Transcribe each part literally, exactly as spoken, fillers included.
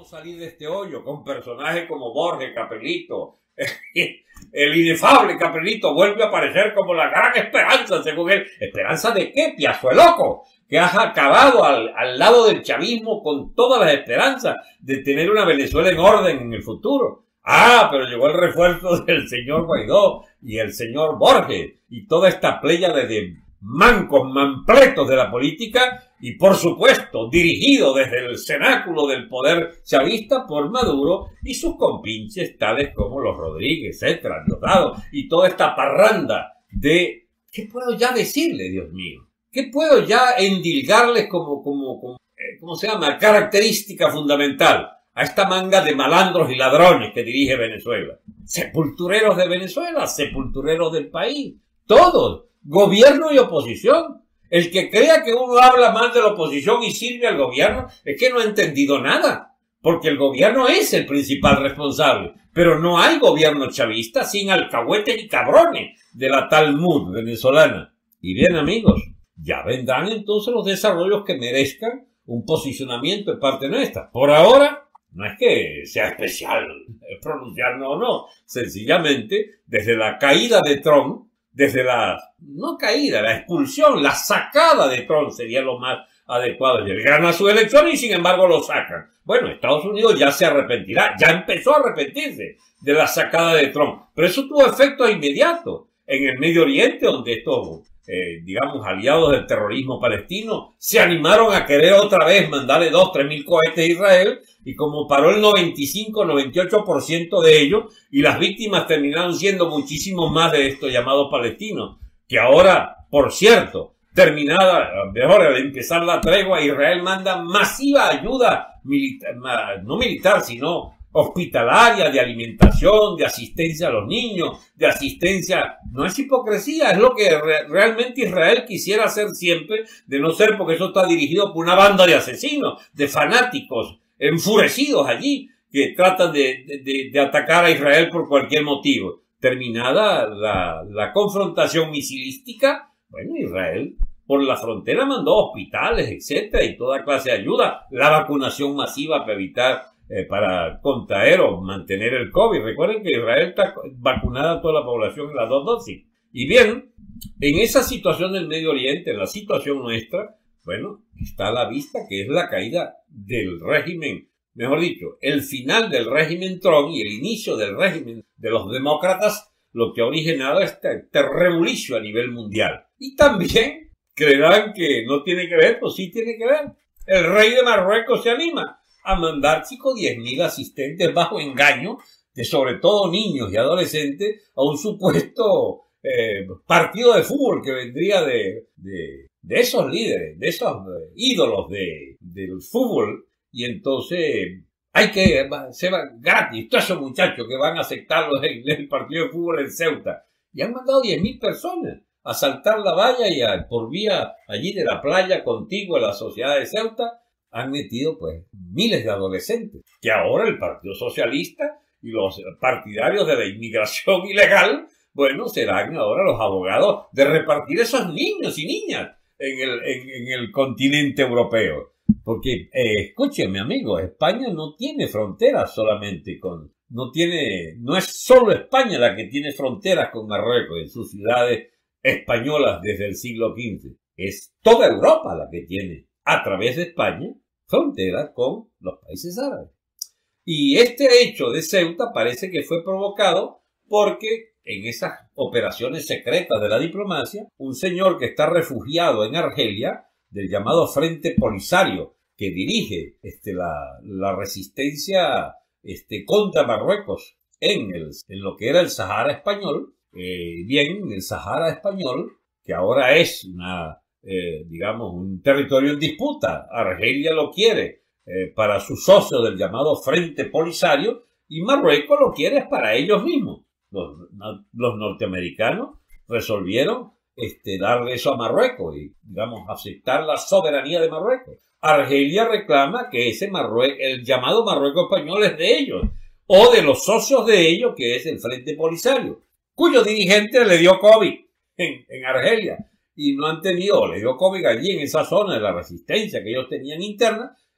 salir de este hoyo con personajes como Borges, Capelito. El inefable Capelito vuelve a aparecer como la gran esperanza, según él. ¿Esperanza de qué, piazo de loco? Que has acabado al, al lado del chavismo con todas las esperanzas de tener una Venezuela en orden en el futuro. Ah, pero llegó el refuerzo del señor Guaidó y el señor Borges y toda esta pléyade de mancos, mampletos de la política y, por supuesto, dirigido desde el cenáculo del poder chavista por Maduro y sus compinches tales como los Rodríguez, etcétera, Diosdado y toda esta parranda de... ¿Qué puedo ya decirle, Dios mío? ¿Qué puedo ya endilgarles como, como, como eh, ¿cómo se llama? Característica fundamental a esta manga de malandros y ladrones que dirige Venezuela. Sepultureros de Venezuela, sepultureros del país, todos, gobierno y oposición. El que crea que uno habla más de la oposición y sirve al gobierno es que no ha entendido nada, porque el gobierno es el principal responsable, pero no hay gobierno chavista sin alcahuetes y cabrones de la tal M U D venezolana. Y bien, amigos, ya vendrán entonces los desarrollos que merezcan un posicionamiento de parte nuestra. Por ahora, no es que sea especial pronunciarnos o no, sencillamente, desde la caída de Trump, desde la, no caída, la expulsión, la sacada de Trump sería lo más adecuado. Él gana su elección y sin embargo lo sacan. Bueno, Estados Unidos ya se arrepentirá, ya empezó a arrepentirse de la sacada de Trump, pero eso tuvo efectos inmediatos en el Medio Oriente, donde estos, eh, digamos, aliados del terrorismo palestino se animaron a querer otra vez mandarle dos, tres mil cohetes a Israel, y como paró el noventa y cinco, noventa y ocho por ciento de ellos, y las víctimas terminaron siendo muchísimos más de estos llamados palestinos, que ahora, por cierto, terminada, mejor al empezar la tregua, Israel manda masiva ayuda militar, no militar, sino hospitalaria, de alimentación, de asistencia a los niños, de asistencia, no es hipocresía, es lo que re realmente Israel quisiera hacer siempre, de no ser porque eso está dirigido por una banda de asesinos, de fanáticos, enfurecidos allí, que tratan de, de, de atacar a Israel por cualquier motivo. Terminada la, la confrontación misilística, bueno, Israel por la frontera mandó hospitales, etcétera, y toda clase de ayuda, la vacunación masiva para evitar, eh, para contraer o mantener el COVID. Recuerden que Israel está vacunada a toda la población en las dos dosis. Y bien, en esa situación del Medio Oriente, en la situación nuestra, bueno, está a la vista que es la caída del régimen, mejor dicho, el final del régimen Trump y el inicio del régimen de los demócratas, lo que ha originado este, este revulicio a nivel mundial. Y también creerán que no tiene que ver, pues sí tiene que ver. El rey de Marruecos se anima a mandar, chicos, diez mil asistentes bajo engaño, de sobre todo niños y adolescentes, a un supuesto eh, partido de fútbol que vendría de... de de esos líderes, de esos eh, ídolos de, del fútbol, y entonces hay que ser gratis, todos esos muchachos que van a aceptarlos en el partido de fútbol en Ceuta, y han mandado diez mil personas a saltar la valla y a, por vía allí de la playa contigua a la sociedad de Ceuta, han metido pues miles de adolescentes, que ahora el Partido Socialista y los partidarios de la inmigración ilegal, bueno, serán ahora los abogados de repartir esos niños y niñas en el, en, en el continente europeo. Porque, eh, escúcheme, amigo, España no tiene fronteras solamente con... No tiene... No es solo España la que tiene fronteras con Marruecos en sus ciudades españolas desde el siglo quince. Es toda Europa la que tiene, a través de España, fronteras con los países árabes. Y este hecho de Ceuta parece que fue provocado porque en esas operaciones secretas de la diplomacia, un señor que está refugiado en Argelia, del llamado Frente Polisario, que dirige este, la, la resistencia este, contra Marruecos en, el, en lo que era el Sahara español, eh, bien, el Sahara español, que ahora es una, eh, digamos, un territorio en disputa. Argelia lo quiere eh, para sus socios del llamado Frente Polisario y Marruecos lo quiere para ellos mismos. Los, los norteamericanos resolvieron este, darle eso a Marruecos y, digamos, aceptar la soberanía de Marruecos. Argelia reclama que ese Marruecos, el llamado Marruecos español es de ellos, o de los socios de ellos, que es el Frente Polisario, cuyo dirigente le dio COVID en, en Argelia, y no han tenido, le dio COVID allí en esa zona de la resistencia que ellos tenían interna,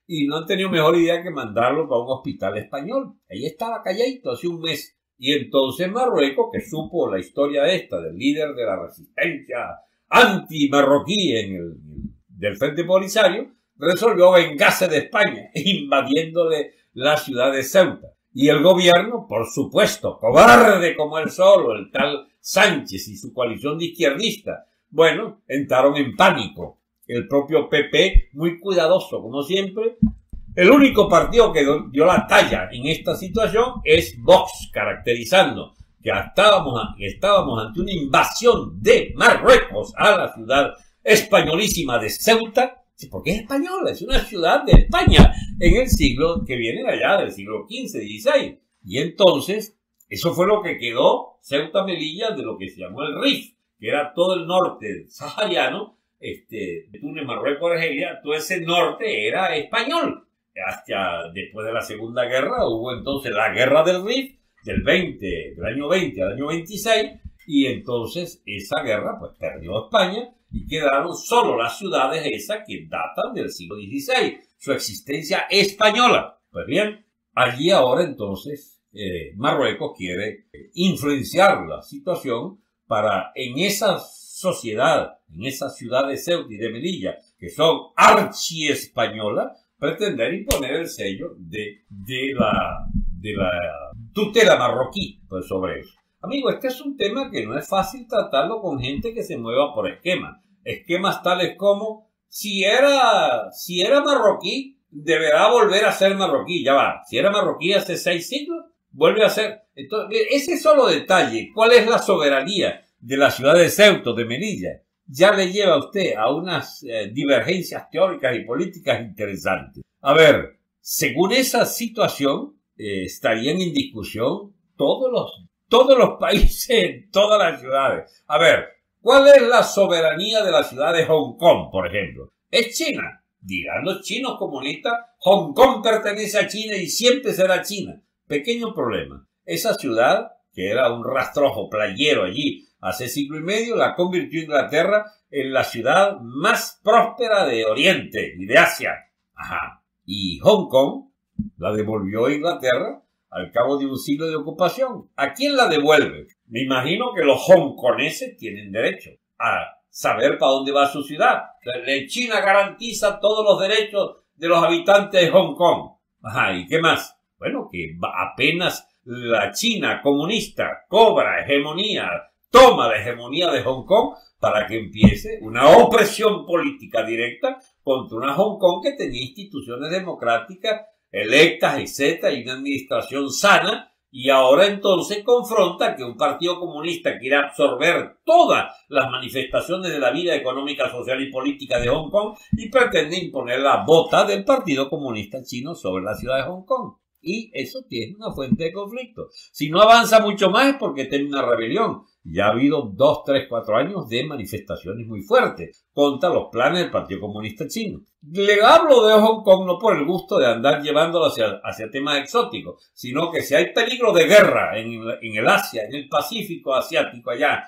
y no han tenido mejor idea que mandarlo para un hospital español. Ahí estaba calladito hace un mes. Y entonces Marruecos, que supo la historia esta del líder de la resistencia anti-marroquí en el, del Frente Polisario, resolvió vengarse de España, invadiéndole la ciudad de Ceuta. Y el gobierno, por supuesto, cobarde como él solo, el tal Sánchez y su coalición de izquierdistas, bueno, entraron en pánico. El propio P P, muy cuidadoso, como siempre. El único partido que dio la talla en esta situación es Vox, caracterizando que estábamos, estábamos ante una invasión de Marruecos a la ciudad españolísima de Ceuta, porque es española, es una ciudad de España en el siglo que viene de allá, del siglo quince, dieciséis. Y entonces, eso fue lo que quedó Ceuta-Melilla de lo que se llamó el Rif, que era todo el norte sahariano, este, Túnez, Marruecos, Argelia, todo ese norte era español. Hasta después de la Segunda Guerra hubo entonces la Guerra del Rif, del veinte, del año veinte al año veintiséis, y entonces esa guerra pues perdió España y quedaron solo las ciudades esas que datan del siglo dieciséis, su existencia española. Pues bien, allí ahora entonces eh, Marruecos quiere influenciar la situación para en esa sociedad, en esa ciudad de Ceuta y de Melilla, que son archiespañolas, pretender imponer el sello de, de, la, de la tutela marroquí pues, sobre eso. Amigo, este es un tema que no es fácil tratarlo con gente que se mueva por esquemas. Esquemas tales como, si era, si era marroquí, deberá volver a ser marroquí. Ya va, si era marroquí hace seis siglos, vuelve a ser. Entonces, ese solo detalle, ¿cuál es la soberanía de la ciudad de Ceuta, de Melilla? Ya le lleva a usted a unas eh, divergencias teóricas y políticas interesantes. A ver, según esa situación, eh, estarían en discusión todos los, todos los países en todas las ciudades. A ver, ¿cuál es la soberanía de la ciudad de Hong Kong, por ejemplo? Es China. Dirán los chinos comunistas, Hong Kong pertenece a China y siempre será China. Pequeño problema. Esa ciudad, que era un rastrojo playero allí, hace siglo y medio, la convirtió Inglaterra en la ciudad más próspera de Oriente y de Asia. Ajá. Y Hong Kong la devolvió a Inglaterra al cabo de un siglo de ocupación. ¿A quién la devuelve? Me imagino que los hongkoneses tienen derecho a saber para dónde va su ciudad. China garantiza todos los derechos de los habitantes de Hong Kong. Ajá. ¿Y qué más? Bueno, que apenas la China comunista cobra hegemonía, toma la hegemonía de Hong Kong para que empiece una opresión política directa contra una Hong Kong que tenía instituciones democráticas electas, etcétera, y una administración sana, y ahora entonces confronta que un partido comunista quiere absorber todas las manifestaciones de la vida económica, social y política de Hong Kong y pretende imponer la bota del Partido Comunista Chino sobre la ciudad de Hong Kong. Y eso tiene una fuente de conflicto. Si no avanza mucho más es porque tiene una rebelión. Ya ha habido dos, tres, cuatro años de manifestaciones muy fuertes contra los planes del Partido Comunista Chino. Le hablo de Hong Kong no por el gusto de andar llevándolo hacia, hacia temas exóticos, sino que si hay peligro de guerra en, en el Asia, en el Pacífico asiático allá,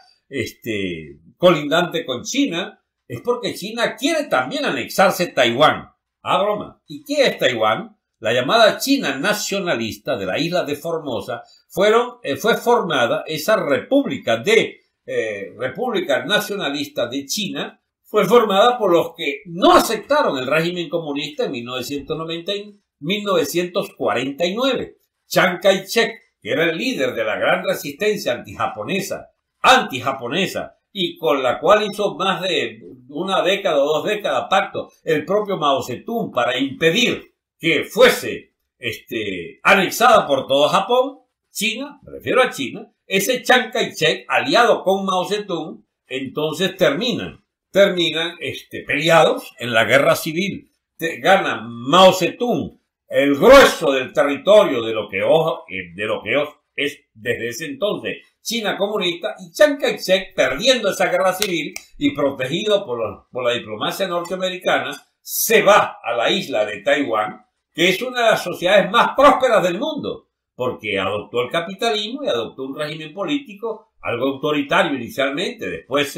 este, colindante con China, es porque China quiere también anexarse Taiwán. Ah, broma. ¿Y qué es Taiwán? La llamada China nacionalista de la isla de Formosa fueron, eh, fue formada, esa república de, eh, república nacionalista de China, fue formada por los que no aceptaron el régimen comunista en mil novecientos noventa, mil novecientos cuarenta y nueve. Chiang Kai-shek, que era el líder de la gran resistencia antijaponesa, antijaponesa, y con la cual hizo más de una década o dos décadas pacto el propio Mao Zedong para impedir que fuese este, anexada por todo Japón, China, me refiero a China, ese Chiang Kai-shek, aliado con Mao Zedong, entonces terminan, terminan este, peleados en la guerra civil. Te, gana Mao Zedong el grueso del territorio de lo que, ojo, de lo que es desde ese entonces China comunista, y Chiang Kai-shek, perdiendo esa guerra civil y protegido por, los, por la diplomacia norteamericana, se va a la isla de Taiwán, que es una de las sociedades más prósperas del mundo, porque adoptó el capitalismo y adoptó un régimen político, algo autoritario inicialmente, después se,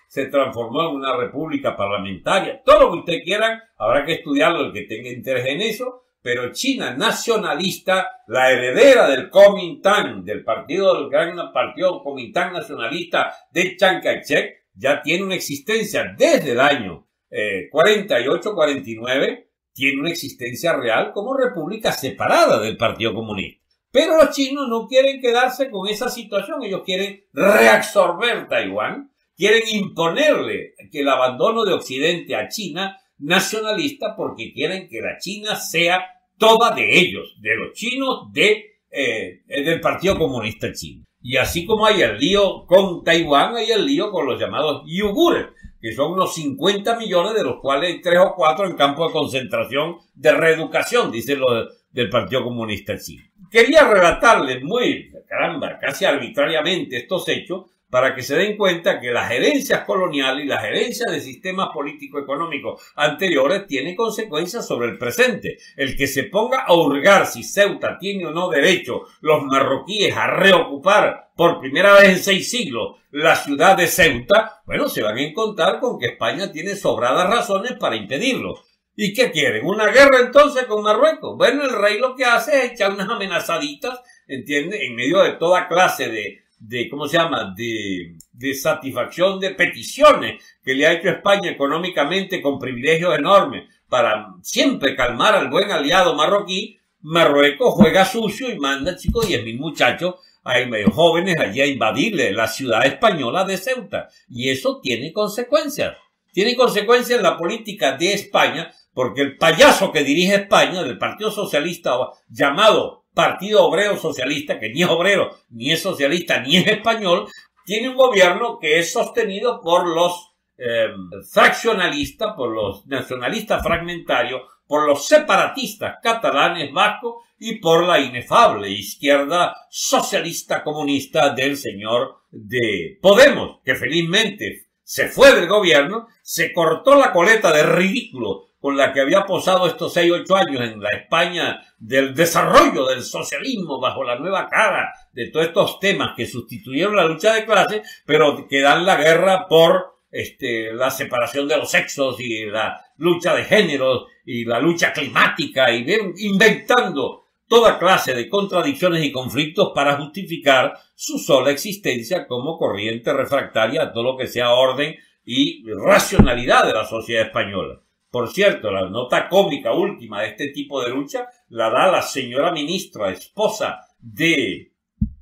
se transformó en una república parlamentaria. Todo lo que ustedes quieran, habrá que estudiarlo el que tenga interés en eso, pero China nacionalista, la heredera del Kuomintang, del partido, del gran partido Kuomintang nacionalista de Chiang Kai-shek, ya tiene una existencia desde el año eh, cuarenta y ocho cuarenta y nueve, tiene una existencia real como república separada del Partido Comunista. Pero los chinos no quieren quedarse con esa situación, ellos quieren reabsorber Taiwán, quieren imponerle que el abandono de Occidente a China nacionalista porque quieren que la China sea toda de ellos, de los chinos, de eh, del Partido Comunista Chino. Y así como hay el lío con Taiwán, hay el lío con los llamados uigures, que son unos cincuenta millones, de los cuales hay tres o cuatro en campo de concentración de reeducación, dicen los del Partido Comunista Chino. Quería relatarles muy, caramba, casi arbitrariamente estos hechos, para que se den cuenta que las herencias coloniales y las herencias de sistemas político-económicos anteriores tienen consecuencias sobre el presente. El que se ponga a hurgar si Ceuta tiene o no derecho los marroquíes a reocupar por primera vez en seis siglos la ciudad de Ceuta, bueno, se van a encontrar con que España tiene sobradas razones para impedirlo. ¿Y qué quieren? ¿Una guerra entonces con Marruecos? Bueno, el rey lo que hace es echar unas amenazaditas, ¿entiende? En medio de toda clase de de, ¿cómo se llama?, de, de satisfacción de peticiones que le ha hecho España económicamente con privilegios enormes para siempre calmar al buen aliado marroquí. Marruecos juega sucio y manda, chicos, diez mil muchachos hay medio jóvenes allí a invadirle la ciudad española de Ceuta. Y eso tiene consecuencias. Tiene consecuencias en la política de España, porque el payaso que dirige España, del Partido Socialista llamado Partido Obrero Socialista, que ni es obrero, ni es socialista, ni es español, tiene un gobierno que es sostenido por los eh, fraccionalistas, por los nacionalistas fragmentarios, por los separatistas catalanes vascos y por la inefable izquierda socialista comunista del señor de Podemos, que felizmente se fue del gobierno, se cortó la coleta de ridículo con la que había posado estos seis, ocho años en la España del desarrollo del socialismo bajo la nueva cara de todos estos temas que sustituyeron la lucha de clases, pero que dan la guerra por este, la separación de los sexos y la lucha de géneros y la lucha climática y ven, inventando toda clase de contradicciones y conflictos para justificar su sola existencia como corriente refractaria a todo lo que sea orden y racionalidad de la sociedad española. Por cierto, la nota cómica última de este tipo de lucha la da la señora ministra, esposa de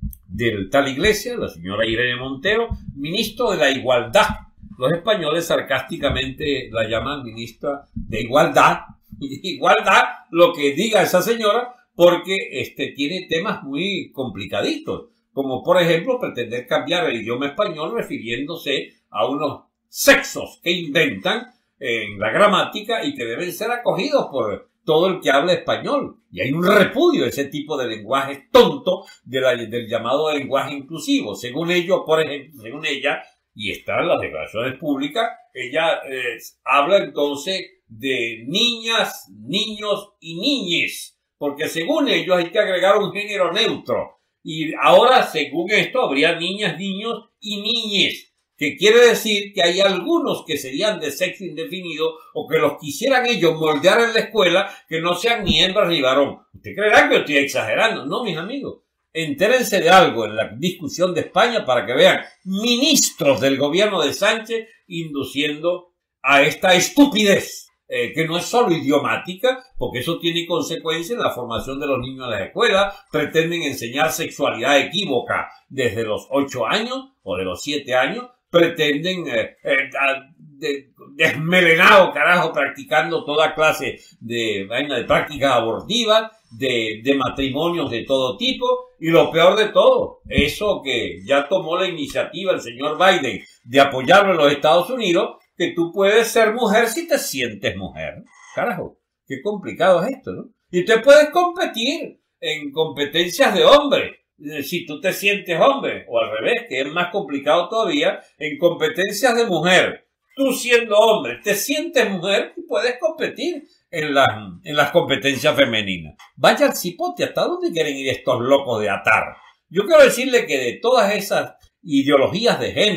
del tal Iglesia, la señora Irene Montero, ministro de la Igualdad. Los españoles sarcásticamente la llaman ministra de Igualdad. Igualdad, lo que diga esa señora, porque este tiene temas muy complicaditos, como por ejemplo pretender cambiar el idioma español refiriéndose a unos sexos que inventan en la gramática y que deben ser acogidos por todo el que habla español. Y hay un repudio a ese tipo de lenguaje tonto de la, del llamado lenguaje inclusivo. Según ellos, por ejemplo, según ella, y está en las declaraciones públicas, ella eh, habla entonces de niñas, niños y niñes, porque según ellos hay que agregar un género neutro. Y ahora, según esto, habría niñas, niños y niñes, que quiere decir que hay algunos que serían de sexo indefinido o que los quisieran ellos moldear en la escuela que no sean ni hembras ni varón. ¿Usted creerá que yo estoy exagerando? No, mis amigos. Entérense de algo en la discusión de España para que vean ministros del gobierno de Sánchez induciendo a esta estupidez, eh, que no es solo idiomática, porque eso tiene consecuencias en la formación de los niños en las escuelas. Pretenden enseñar sexualidad equívoca desde los ocho años o de los siete años. Pretenden eh, eh, de, desmelenado, carajo, practicando toda clase de vaina de prácticas abortivas, de, de matrimonios de todo tipo, y lo peor de todo, eso que ya tomó la iniciativa el señor Biden de apoyarlo en los Estados Unidos, que tú puedes ser mujer si te sientes mujer. Carajo, qué complicado es esto, ¿no? Y usted puedes competir en competencias de hombres, si tú te sientes hombre, o al revés, que es más complicado todavía, en competencias de mujer. Tú siendo hombre, te sientes mujer y puedes competir en las, en las competencias femeninas. Vaya al cipote, ¿hasta dónde quieren ir estos locos de atar? Yo quiero decirle que de todas esas ideologías de género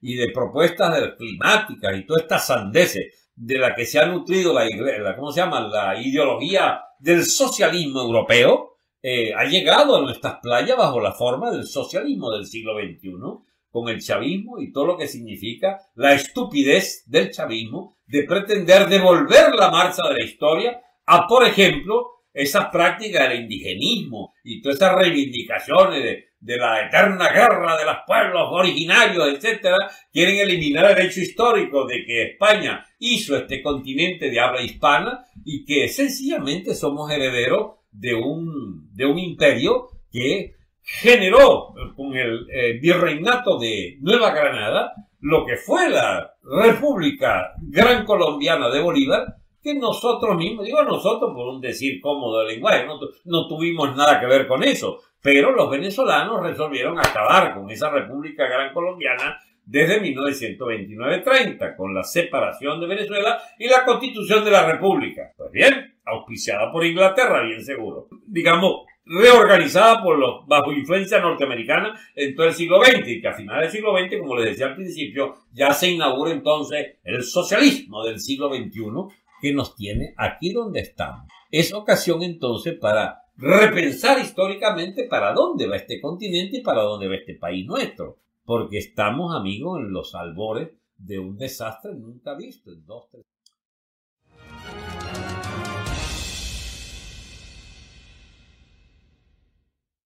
y de propuestas climáticas y todas estas sandeces de la que se ha nutrido la, la ¿cómo se llama? La ideología del socialismo europeo, eh, ha llegado a nuestras playas bajo la forma del socialismo del siglo veintiuno, con el chavismo y todo lo que significa la estupidez del chavismo de pretender devolver la marcha de la historia a, por ejemplo, esas prácticas del indigenismo y todas esas reivindicaciones de, de la eterna guerra de los pueblos originarios, etcétera. Quieren eliminar el hecho histórico de que España hizo este continente de habla hispana y que sencillamente somos herederos de un, de un imperio que generó con el eh, virreinato de Nueva Granada lo que fue la República Gran Colombiana de Bolívar, que nosotros mismos, digo nosotros por un decir cómodo del lenguaje, no, no tuvimos nada que ver con eso, pero los venezolanos resolvieron acabar con esa República Gran Colombiana desde mil novecientos veintinueve treinta, con la separación de Venezuela y la constitución de la República. Pues bien, auspiciada por Inglaterra, bien seguro. Digamos, reorganizada por los, bajo influencia norteamericana en todo el siglo veinte, y que a finales del siglo veinte, como les decía al principio, ya se inaugura entonces el socialismo del siglo veintiuno, que nos tiene aquí donde estamos. Es ocasión entonces para repensar históricamente para dónde va este continente y para dónde va este país nuestro, porque estamos, amigos, en los albores de un desastre nunca visto en dos, tres